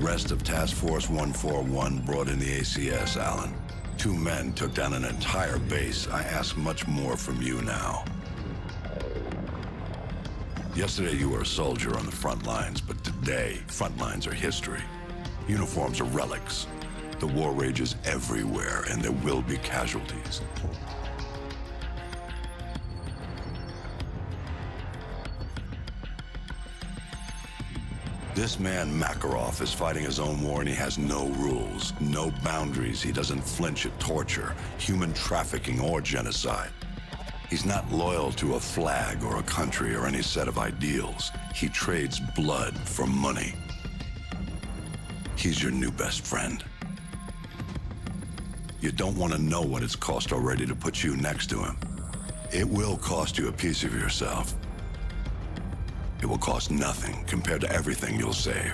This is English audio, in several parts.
arrest of Task Force 141 brought in the ACS, Alan. 2 men took down an entire base. I ask much more from you now. Yesterday you were a soldier on the front lines, but today, front lines are history. Uniforms are relics. The war rages everywhere, and there will be casualties. This man, Makarov, is fighting his own war, and he has no rules, no boundaries. He doesn't flinch at torture, human trafficking, or genocide. He's not loyal to a flag or a country or any set of ideals. He trades blood for money. He's your new best friend. You don't want to know what it's cost already to put you next to him. It will cost you a piece of yourself. It will cost nothing compared to everything you'll save.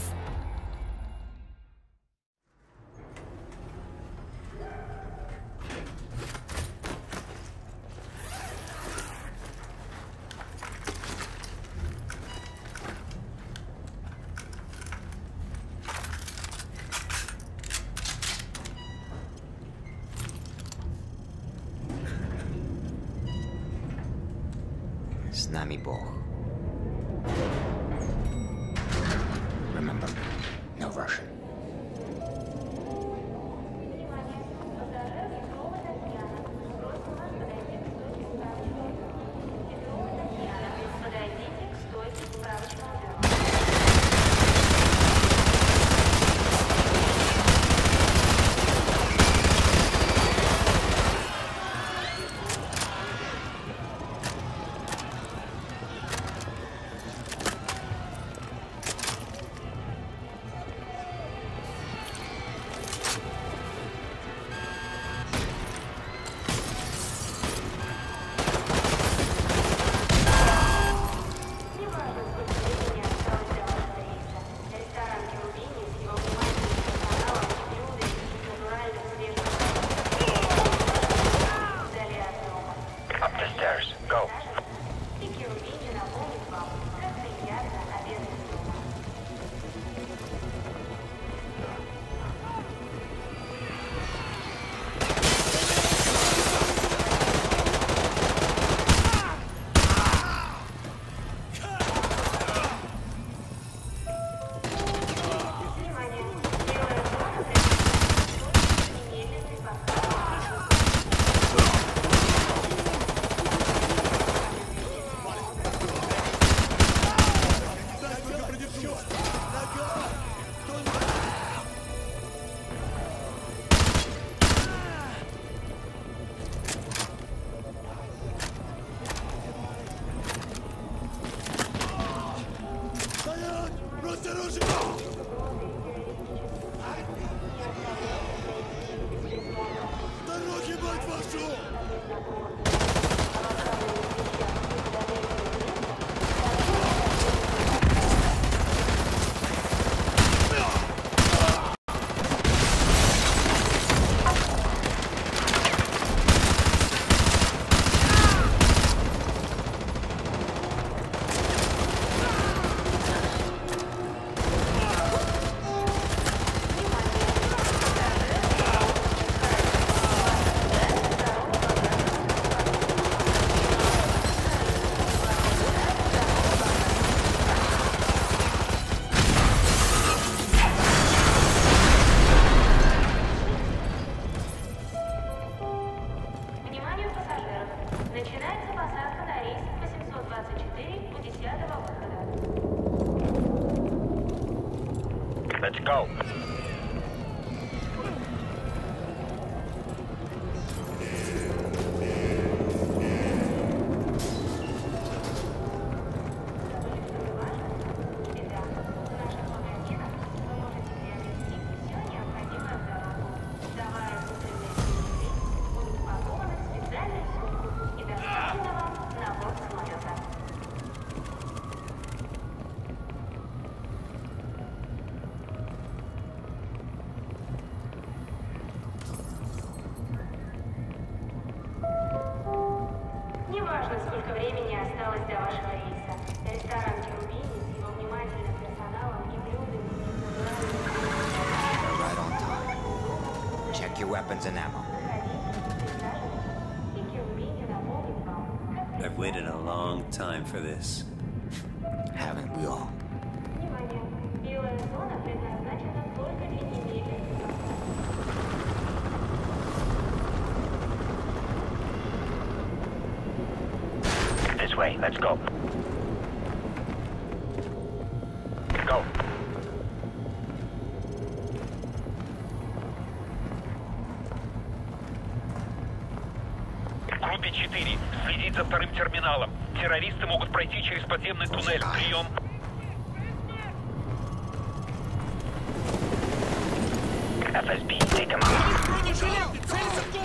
С нами Бог. Remember, no Russian. Let's go. Неважно, сколько времени осталось до вашего рейса. Ресторан «Терубини» с его внимательным персоналом и блюдами из натуральных Check your weapons and ammo. I've waited a long time for this. Haven't we all? Внимание! Белая зона предназначена только для немедленного. This way, let's go. Go. Группе 4. Следить за вторым терминалом. Террористы могут пройти через подземный туннель. Прием. FSB, take him out.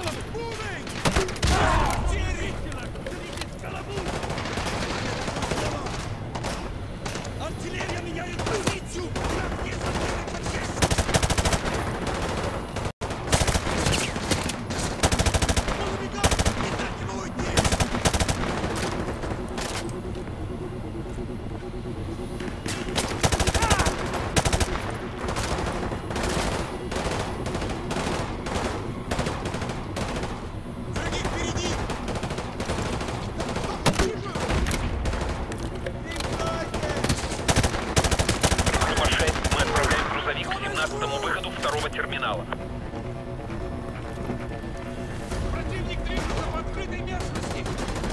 Артиллерия меняет позицию! Враг не заметит подъезд! Он убегает! Не дайте ему уйти! Враги впереди! Группа 6. Мы отправляем грузовик к 17-му выходу второго терминала. Противник движется в открытой местности!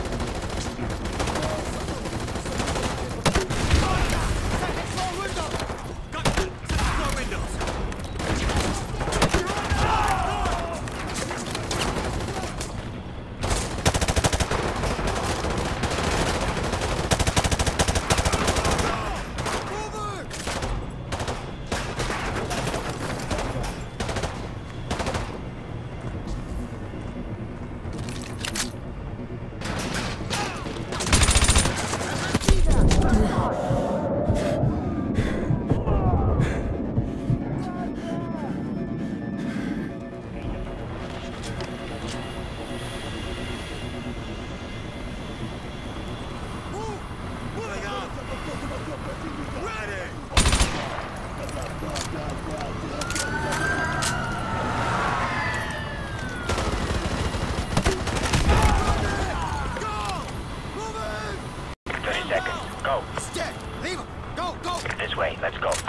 Go. Stick! Leave him! Go! Go! This way, let's go.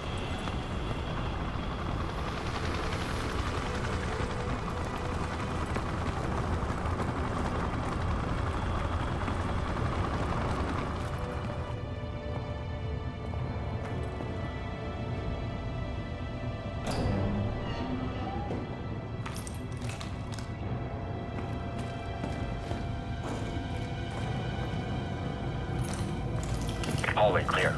Hallway clear.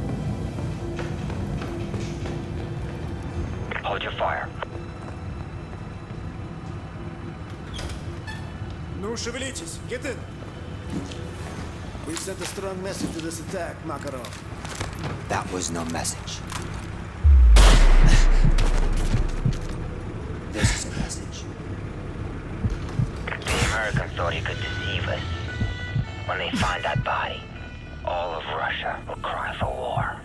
Hold your fire. Ну, шевелитесь. Get in. We sent a strong message to this attack, Makarov. That was no message. This is a message. The Americans thought he could deceive us. When they find that body, all of Russia will cry for war.